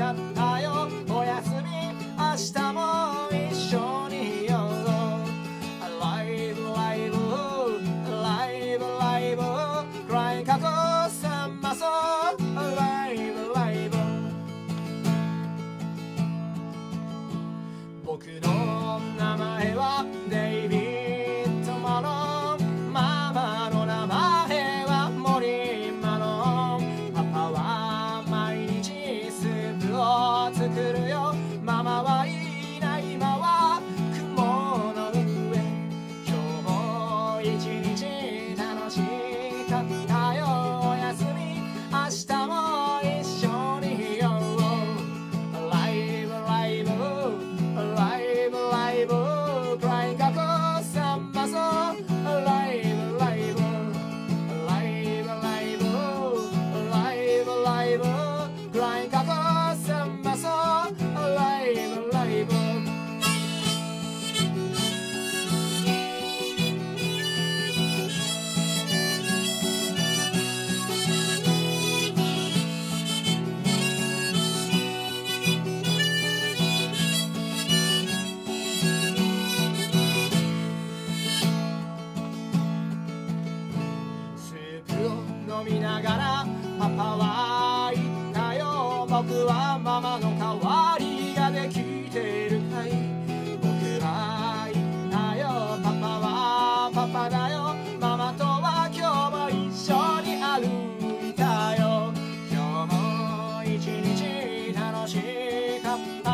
かったよ。おやすみ、明日も一緒にいよう。Alive, alive, alive, alive, crying 過去さまそう。Alive, alive、 僕の名前はデイビッド・マロン。ママの名前はモリー・マロン。パパは毎日スープを作るよ。ママはいない今は雲の上。今日も一日楽しかったよ。おやすみ、明日も一緒にいよう。Alive, alive, alive, alive, crying 過去さまそう。Alive, alive, alive, alive, alive, alive, crying 過去さまそう。Alive, alive、スープを飲みながらパパは言ったよ。僕はママの代わりができてるかい。僕は言ったよ。パパはパパだよ。ママとは今日も一緒に歩いたよ。今日も一日楽しかった